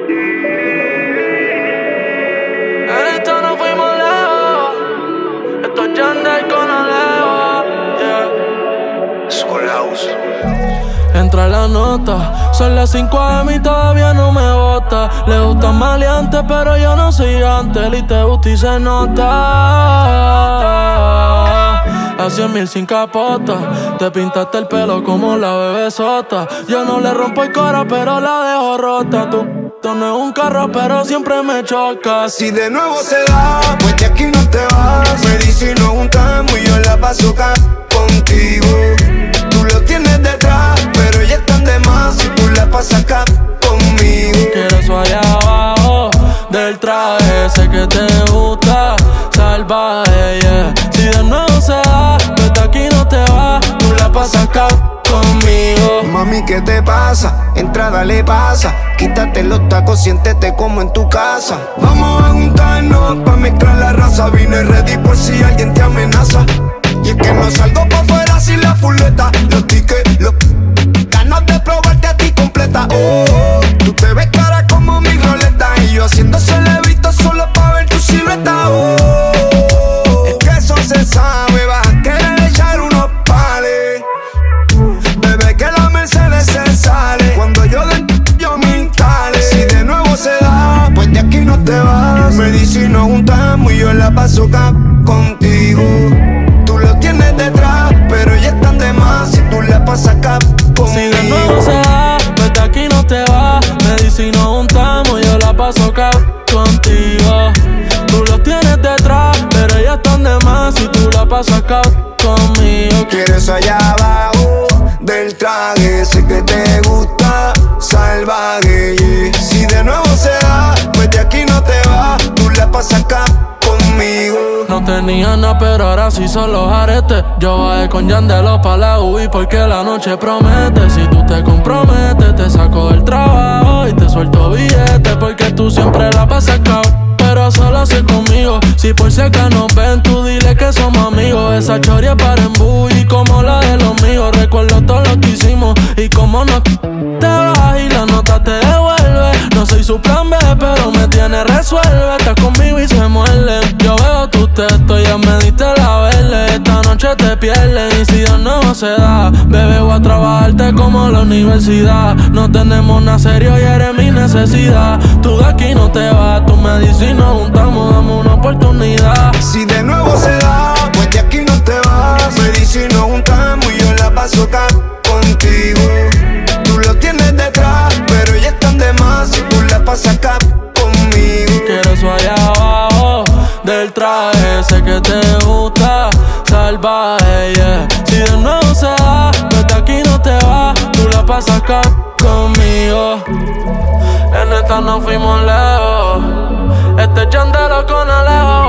En esto no fuimos lejos. Esto es Yandel con Alejo, yeah. Soul House. Entra la nota, son las 5 AM y todavía no me bota. Le gustan maleantes, pero yo no soy antes. Y te gusta y se nota. A 100,000 sin capota. Te pintaste el pelo como la bebé sota. Yo no le rompo el cora, pero la dejo rota. Tú no es un carro, pero siempre me chocas. Si de nuevo se da, pues de aquí no te vas. Me dice y nos juntamos y yo la paso acá contigo. Tú lo tienes detrás, pero ya están de más. Si tú la pasas acá conmigo. Quiero eso allá abajo del traje. Sé que te gusta, salvaje, yeah. Si de nuevo se da, pues de aquí no te vas. Tú la pasas acá conmigo. Mami, ¿qué te pasa? Entrada le pasa. Quítate los tacos, siéntete como en tu casa. Vamos a juntarnos pa' mezclar la raza. Vine ready por si alguien te amenaza. Y es que no salgo pa' afuera sin la fuleta. Los tickets, los ganas de probarte a ti completa. Tú te ves cara como mi roleta. Y yo haciéndose levito solo pa' ver tu silueta. Es que eso se sabe. Vas a querer echar unos pales. Bebé, que la Mercedes se sale. Cuando yo me instale. Si de nuevo se da, pues de aquí no te vas. Me dice y nos juntamos y yo la paso acá contigo. Tú lo tienes detrás, pero ya están de más. Si tú la pasas acá conmigo. Si de nuevo se da, pues de aquí no te vas. Me dice y nos juntamos, yo la paso acá contigo. Tú lo tienes detrás, pero ya están de más. Si tú la pasas acá conmigo. Quieres allá abajo del traje. Sé que te gusta, salvaje, yeah. Si de nuevo se da, pues de aquí no te vas. Tú la pasas acá conmigo. No tenía nada, pero ahora sí son los aretes. Yo bajé con Yandelo pa' la UI porque la noche promete. Si tú te comprometes, te saco del trabajo y te suelto billetes. Porque tú siempre la pasas cao, pero solo si es conmigo. Si por si acá nos ven, tú dile que somos amigos. Esa choria para embullir como la de los míos. Recuerdo todo lo que hicimos y como no te vas y la nota te devuelve. No soy su plan B, pero me tiene resuelve. Estás conmigo y se muerden. Yo veo tu texto, ya me diste la verde. Esta noche te pierden y si de nuevo se da, bebé, voy a trabajarte como la universidad. No tenemos nada serio y eres mi necesidad. Tú de aquí no te vas, tú me dices y nos juntamos, dame una oportunidad. Si de nuevo se da, pues de aquí no te vas. Me dice y nos juntamos y yo la paso acá contigo. Tú lo tienes detrás, pero ya están de más. Si tú la pasas acá conmigo. Quiero eso allá abajo del traje. Sé que te gusta, salvaje, yeah. Si de nuevo se da, pues de aquí no te vas. Tú la pasas acá conmigo. En esta no fuimos lejos. Este es Yandel con Alejo.